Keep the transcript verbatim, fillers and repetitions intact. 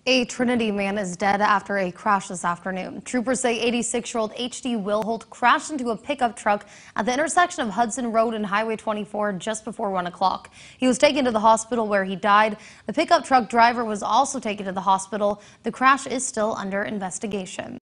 A Trinity man is dead after a crash this afternoon. Troopers say eighty-six-year-old H D Wilholte crashed into a pickup truck at the intersection of Hudson Road and Highway twenty-four just before one o'clock. He was taken to the hospital where he died. The pickup truck driver was also taken to the hospital. The crash is still under investigation.